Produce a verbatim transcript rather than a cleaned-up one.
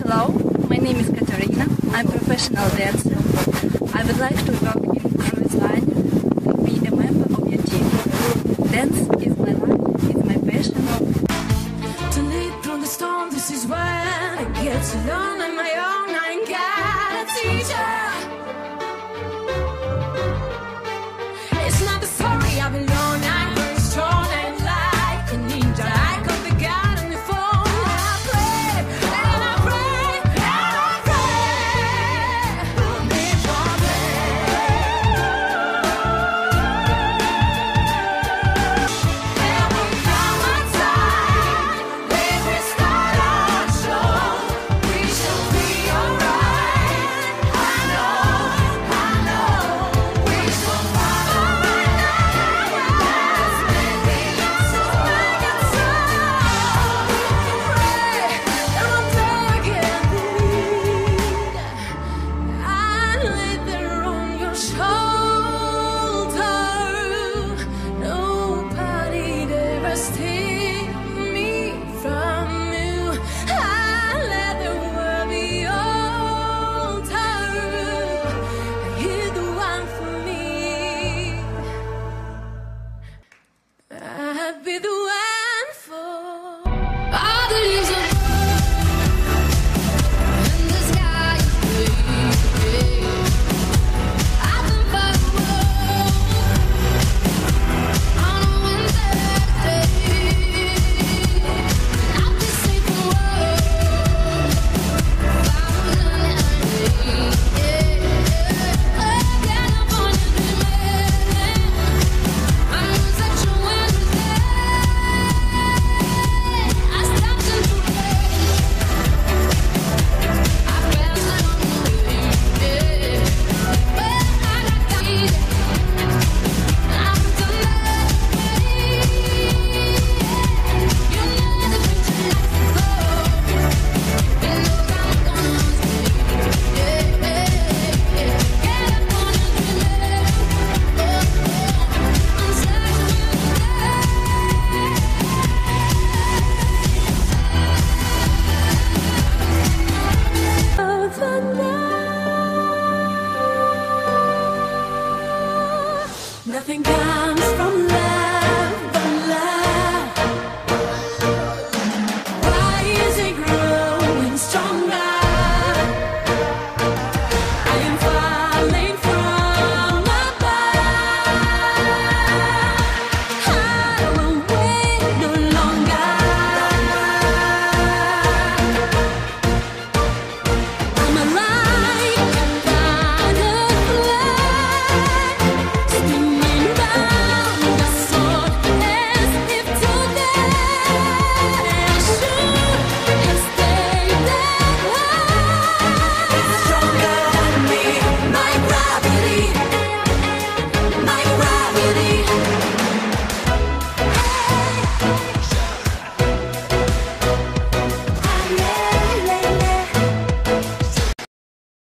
Hello, my name is Katerina. I'm a professional dancer. I would like to work in cruise line and be a member of your team. Dance is my life, it's my passion. To lead through the storm, this is when it gets alone.